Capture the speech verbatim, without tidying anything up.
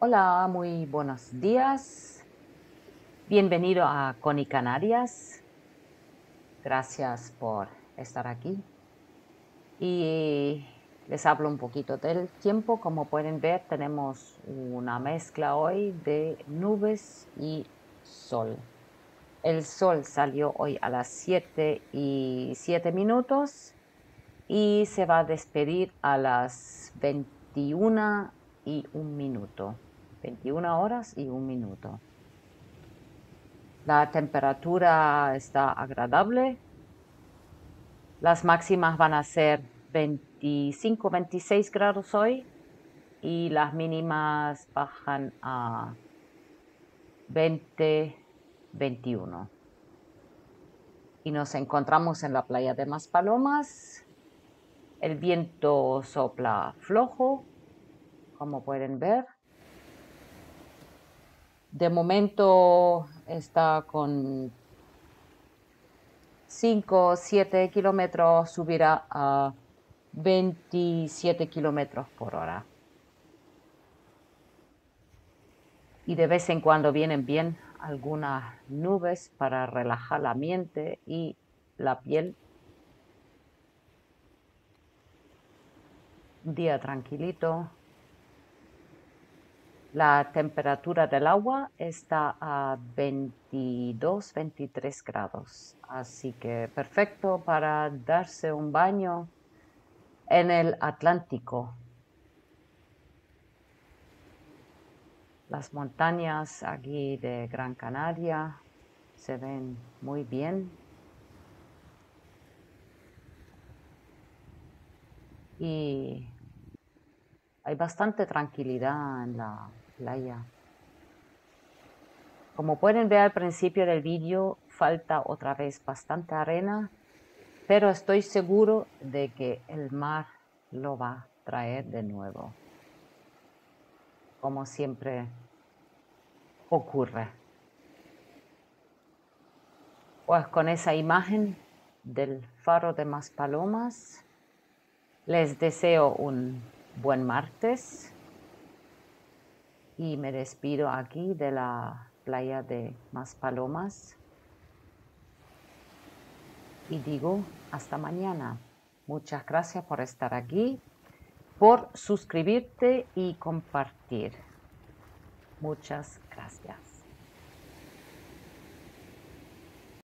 Hola, muy buenos días. Bienvenido a Connie Canarias. Gracias por estar aquí. Y les hablo un poquito del tiempo. Como pueden ver, tenemos una mezcla hoy de nubes y sol. El sol salió hoy a las siete y siete minutos y se va a despedir a las veintiuna y un minuto. veintiuna horas y un minuto. La temperatura está agradable. Las máximas van a ser veinticinco, veintiséis grados hoy y las mínimas bajan a veinte, veintiuno. Y nos encontramos en la playa de Maspalomas. El viento sopla flojo, como pueden ver. De momento está con cinco o siete kilómetros, subirá a veintisiete kilómetros por hora. Y de vez en cuando vienen bien algunas nubes para relajar la mente y la piel. Un día tranquilito. La temperatura del agua está a veintidós, veintitrés grados. Así que perfecto para darse un baño en el Atlántico. Las montañas aquí de Gran Canaria se ven muy bien. Y hay bastante tranquilidad en la playa. Como pueden ver al principio del vídeo, falta otra vez bastante arena, pero estoy seguro de que el mar lo va a traer de nuevo, como siempre ocurre. Pues con esa imagen del faro de Maspalomas, les deseo un buen martes y me despido aquí de la playa de Maspalomas y digo hasta mañana. Muchas gracias por estar aquí, por suscribirte y compartir. Muchas gracias.